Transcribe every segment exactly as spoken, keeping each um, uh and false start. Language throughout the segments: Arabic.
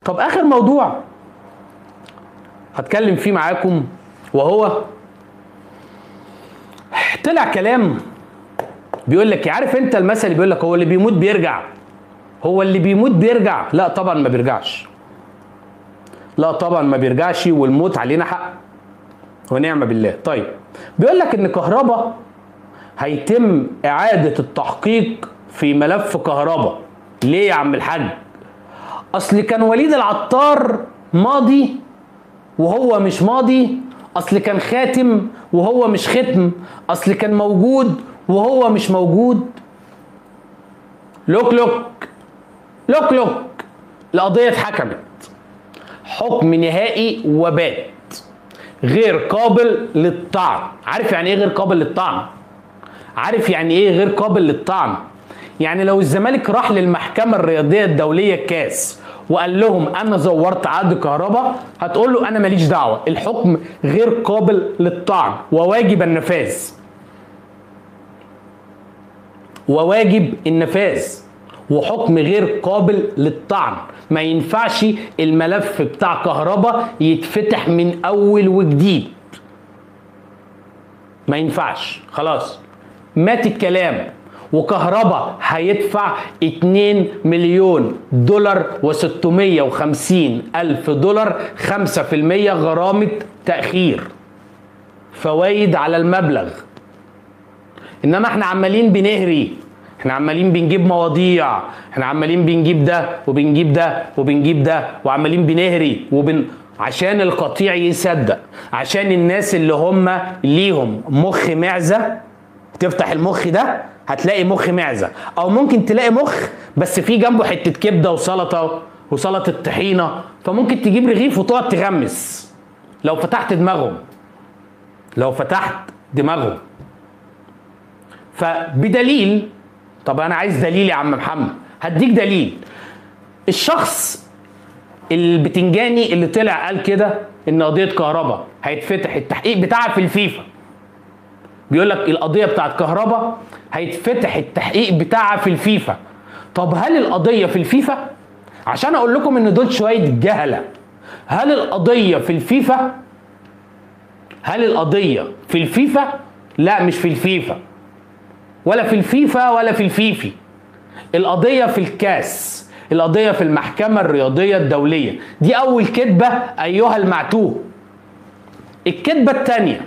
طب اخر موضوع هتكلم فيه معاكم وهو طلع كلام بيقول لك، عارف انت المثل اللي بيقول لك هو اللي بيموت بيرجع؟ هو اللي بيموت بيرجع؟ لا طبعا ما بيرجعش، لا طبعا ما بيرجعش، والموت علينا حق ونعم بالله. طيب بيقول لك ان كهربا هيتم اعادة التحقيق في ملف كهربا. ليه يا عم الحاج؟ اصل كان وليد العطار ماضي وهو مش ماضي، اصل كان خاتم وهو مش ختم، اصل كان موجود وهو مش موجود. لوك لوك لوك لوك، القضية اتحكمت حكم نهائي وبات غير قابل للطعن. عارف يعني ايه غير قابل للطعن؟ عارف يعني ايه غير قابل للطعن؟ يعني لو الزمالك راح للمحكمة الرياضية الدولية الكاس وقال لهم انا زورت عقد كهربا، هتقول له انا ماليش دعوة، الحكم غير قابل للطعن وواجب النفاذ، وواجب النفاذ وحكم غير قابل للطعن. ما ينفعش الملف بتاع كهربا يتفتح من اول وجديد، ما ينفعش، خلاص مات الكلام. وكهربا هيدفع اتنين مليون دولار وستمية وخمسين الف دولار، خمسة في المية غرامة تأخير، فوايد على المبلغ. انما احنا عمالين بنهري، احنا عمالين بنجيب مواضيع، احنا عمالين بنجيب ده وبنجيب ده وبنجيب ده وعمالين بنهري وبن عشان القطيع يصدق، عشان الناس اللي هم ليهم مخ معزة تفتح المخ ده هتلاقي مخ معزة، او ممكن تلاقي مخ بس في جنبه حتة كبدة وسلطة وسلطة طحينة، فممكن تجيب رغيف وتقعد تغمس لو فتحت دماغهم، لو فتحت دماغهم. فبدليل، طب انا عايز دليل يا عم محمد، هديك دليل. الشخص البتنجاني اللي طلع قال كده ان قضيه كهربا هيتفتح التحقيق بتاعها في الفيفا، بيقول لك القضيه بتاعت كهربا هيتفتح التحقيق بتاعها في الفيفا. طب هل القضيه في الفيفا؟ عشان اقول لكم ان دول شويه جهله. هل القضيه في الفيفا؟ هل القضيه في الفيفا؟ لا مش في الفيفا، ولا في الفيفا ولا في الفيفي. القضية في الكاس، القضية في المحكمة الرياضية الدولية. دي أول كذبة أيها المعتوه. الكذبة الثانية،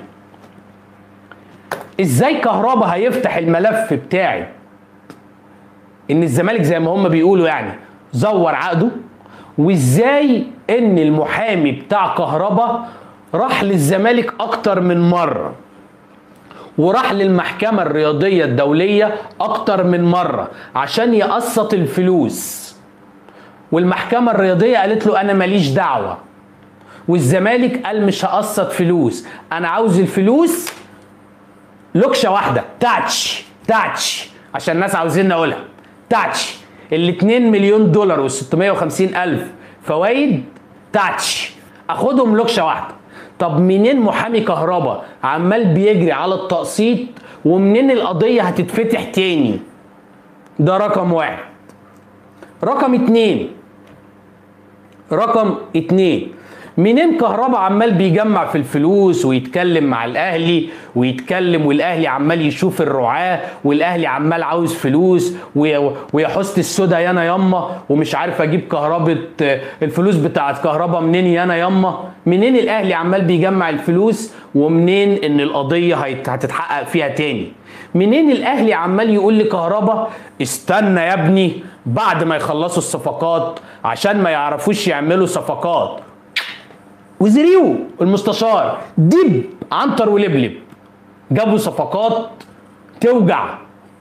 إزاي كهربا هيفتح الملف بتاعي إن الزمالك زي ما هم بيقولوا يعني زور عقده، وإزاي إن المحامي بتاع كهربا راح للزمالك أكتر من مرة وراح للمحكمة الرياضية الدولية أكتر من مرة عشان يقسط الفلوس، والمحكمة الرياضية قالت له أنا ماليش دعوة، والزمالك قال مش هقسط فلوس، أنا عاوز الفلوس لوكشة واحدة، تاتش تاتش، عشان الناس عاوزين نقولها تاتش. الاتنين مليون دولار والستمية وخمسين ألف فوايد تاتش، أخدهم لوكشة واحدة. طب منين محامي كهربا عمال بيجري على التقسيط ومنين القضية هتتفتح تاني؟ ده رقم واحد. رقم اتنين، رقم اتنين، منين كهربا عمال بيجمع في الفلوس ويتكلم مع الاهلي ويتكلم والاهلي عمال يشوف الرعاة والاهلي عمال عاوز فلوس ويا حسن السودا يانا ياما ومش عارف اجيب كهربة الفلوس بتاعت كهربا منين يانا ياما؟ منين الاهلي عمال بيجمع الفلوس ومنين ان القضية هتتحقق فيها تاني؟ منين الاهلي عمال يقول لكهربا استنى يا ابني بعد ما يخلصوا الصفقات عشان ما يعرفوش يعملوا صفقات؟ وزريو المستشار دب عنتر ولبلب جابوا صفقات توجع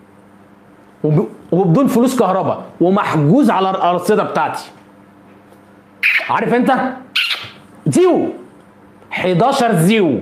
وبدون فلوس كهرباء ومحجوز على الارصده بتاعتي. عارف انت زيو حداشر زيو.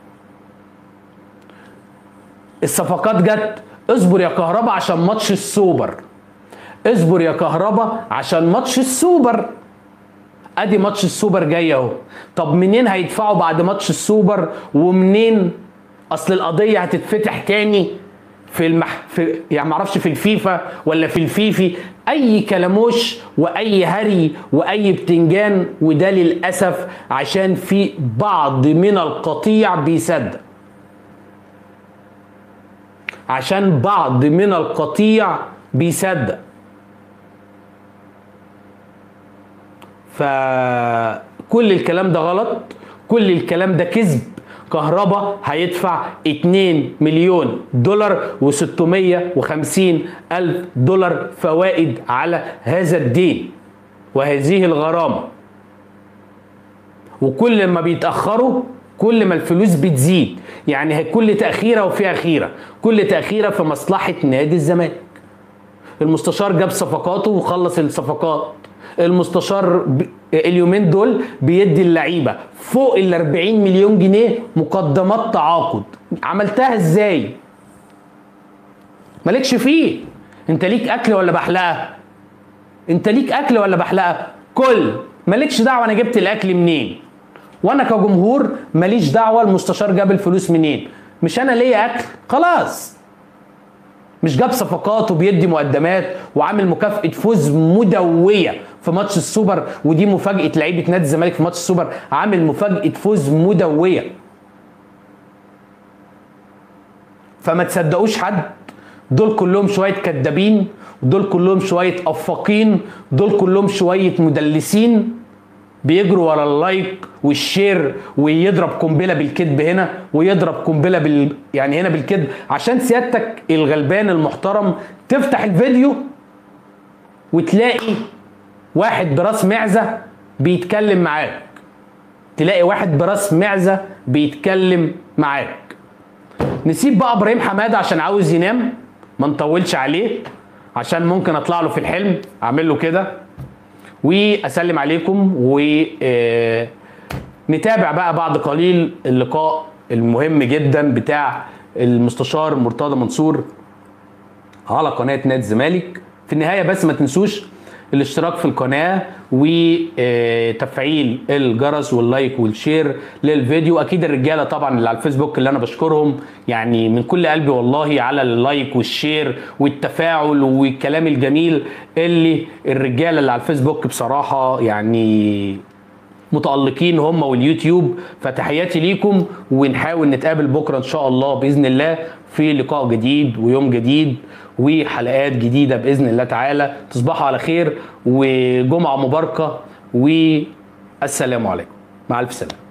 الصفقات جت، اصبر يا كهرباء عشان ماتش السوبر، اصبر يا كهرباء عشان ماتش السوبر. ادي ماتش السوبر جاي اهو. طب منين هيدفعوا بعد ماتش السوبر؟ ومنين اصل القضيه هتتفتح تاني في المح في يعني معرفش في الفيفا ولا في الفيفي، اي كلاموش واي هري واي بتنجان. وده للاسف عشان في بعض من القطيع بيصدق، عشان بعض من القطيع بيصدق. فكل الكلام ده غلط، كل الكلام ده كذب. كهربا هيدفع اتنين مليون دولار وستمية وخمسين الف دولار فوائد على هذا الدين وهذه الغرامة. وكل ما بيتأخروا كل ما الفلوس بتزيد. يعني كل تأخيرة وفيها خيرة، كل تأخيرة في مصلحة نادي الزمالك. المستشار جاب صفقاته وخلص الصفقات. المستشار اليومين دول بيدي اللعيبه فوق ال أربعين مليون جنيه مقدمات تعاقد. عملتها ازاي؟ مالكش فيه. انت ليك اكل ولا بحلقه؟ انت ليك اكل ولا بحلقه؟ كل مالكش دعوه انا جبت الاكل منين، وانا كجمهور ماليش دعوه المستشار جاب الفلوس منين. مش انا ليا اكل خلاص. مش جاب صفقات وبيدي مقدمات وعامل مكافأة فوز مدوية في ماتش السوبر، ودي مفاجأة لعيبة نادي الزمالك في ماتش السوبر، عامل مفاجأة فوز مدوية. فما تصدقوش حد، دول كلهم شوية كدابين، ودول كلهم شوية أفاقين، دول كلهم شوية مدلسين بيجروا ورا اللايك والشير، ويضرب قنبله بالكذب هنا ويضرب قنبله بال يعني هنا بالكذب، عشان سيادتك الغلبان المحترم تفتح الفيديو وتلاقي واحد براس معزه بيتكلم معاك. تلاقي واحد براس معزه بيتكلم معاك. نسيب بقى ابراهيم حماده عشان عاوز ينام، ما نطولش عليه عشان ممكن اطلع له في الحلم اعمل له كده. واسلم عليكم ونتابع بقى بعد قليل اللقاء المهم جدا بتاع المستشار مرتضى منصور على قناه نادي الزمالك. في النهايه بس ما تنسوش الاشتراك في القناه وتفعيل الجرس واللايك والشير للفيديو. اكيد الرجاله طبعا اللي على الفيسبوك اللي انا بشكرهم يعني من كل قلبي والله على اللايك والشير والتفاعل والكلام الجميل اللي الرجاله اللي على الفيسبوك بصراحه يعني متألقين هم واليوتيوب. فتحياتي ليكم، ونحاول نتقابل بكره ان شاء الله باذن الله في لقاء جديد ويوم جديد وحلقات جديده باذن الله تعالى. تصبحوا على خير وجمعه مباركه والسلام عليكم. مع الف سلامه.